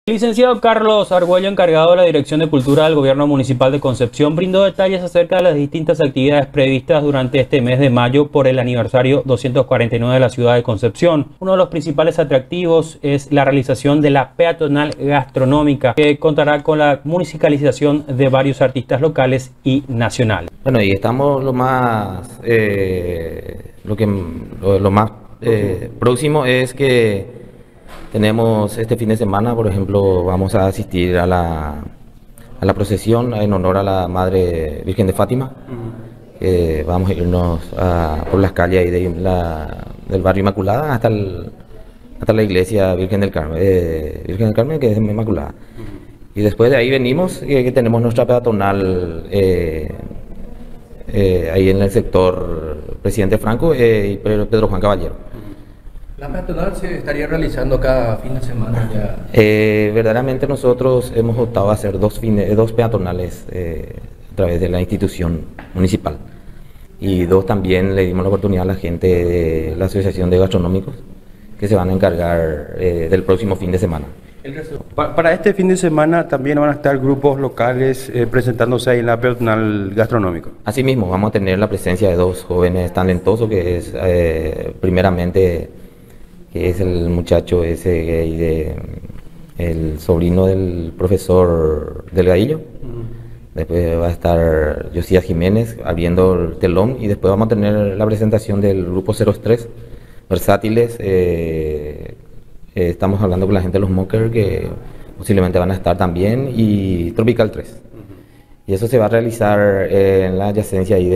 El licenciado Carlos Argüello, encargado de la Dirección de Cultura del Gobierno Municipal de Concepción, brindó detalles acerca de las distintas actividades previstas durante este mes de mayo por el aniversario 249 de la ciudad de Concepción. Uno de los principales atractivos es la realización de la peatonal gastronómica, que contará con la musicalización de varios artistas locales y nacionales. Bueno, y estamos lo más próximo es que tenemos este fin de semana, por ejemplo, vamos a asistir a la procesión en honor a la Madre Virgen de Fátima. Vamos a irnos por las calles ahí del barrio Inmaculada hasta la iglesia Virgen del Carmen, que es Inmaculada. Y después de ahí venimos, que tenemos nuestra peatonal ahí en el sector Presidente Franco y Pedro Juan Caballero. ¿La peatonal se estaría realizando cada fin de semana ya? Verdaderamente nosotros hemos optado a hacer dos peatonales a través de la institución municipal. Y también le dimos la oportunidad a la gente de la Asociación de Gastronómicos que se van a encargar del próximo fin de semana. Para este fin de semana también van a estar grupos locales presentándose ahí en la peatonal gastronómico. Asimismo, vamos a tener la presencia de dos jóvenes talentosos, que es primeramente que es el muchacho ese el sobrino del profesor Delgadillo. Después va a estar Josías Jiménez abriendo el telón, y después vamos a tener la presentación del grupo 03 Versátiles. Estamos hablando con la gente de los Mockers, que posiblemente van a estar también, y Tropical 3. Y eso se va a realizar en la adyacencia ahí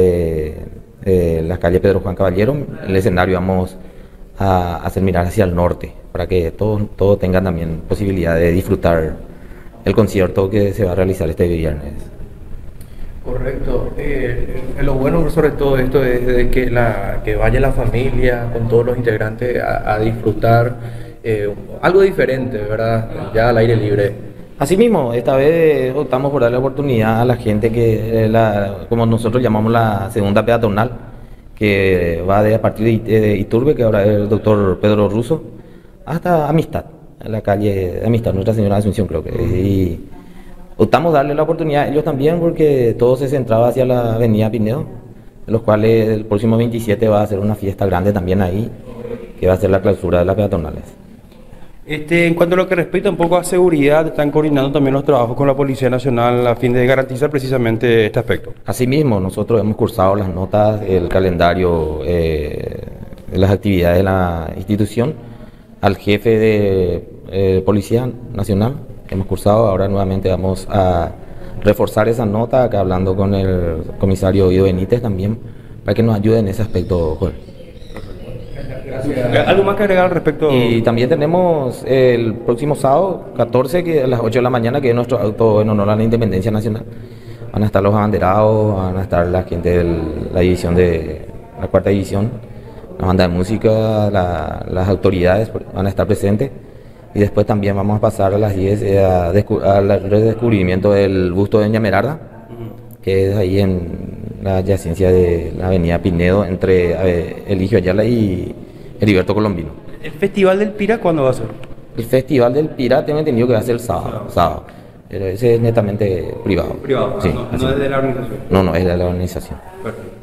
de la calle Pedro Juan Caballero. El escenario vamos a hacer mirar hacia el norte, para que todos tengan también posibilidad de disfrutar el concierto que se va a realizar este viernes. Correcto. Lo bueno sobre todo esto es de que vaya la familia con todos los integrantes a disfrutar algo diferente, ¿verdad? Ya al aire libre. Asimismo, esta vez optamos por darle la oportunidad a la gente como nosotros llamamos la segunda peatonal, que va a partir de Iturbe, que ahora es el doctor Pedro Russo, hasta Amistad, en la calle de Amistad, Nuestra Señora de Asunción, creo que. Y optamos darle la oportunidad a ellos también, porque todo se centraba hacia la avenida Pinedo, en los cuales el próximo 27 va a ser una fiesta grande también ahí, que va a ser la clausura de las peatonales. En cuanto a lo que respecta un poco a seguridad, están coordinando también los trabajos con la Policía Nacional a fin de garantizar precisamente este aspecto. Asimismo, nosotros hemos cursado las notas, el calendario de las actividades de la institución al jefe de Policía Nacional. Hemos cursado, ahora nuevamente vamos a reforzar esa nota, acá hablando con el comisario Guido Benítez también, para que nos ayude en ese aspecto, Joel. ¿Algo más que agregar al respecto? Y también tenemos el próximo sábado 14, que a las 8 de la mañana, que es nuestro auto en honor a la Independencia Nacional. Van a estar los abanderados, van a estar la gente de la división de la cuarta división, la banda de música, las autoridades van a estar presentes. Y después también vamos a pasar a las 10 al redescubrimiento del busto de Doña Merarda, que es ahí en la adyacencia de la avenida Pinedo, entre Eligio Ayala y Heriberto Colombino. ¿El Festival del Pira cuándo va a ser? El Festival del Pira tengo entendido que va a ser el sábado. Pero ese es netamente privado. Privado, sí, no es de la organización. No, es de la organización. Perfecto.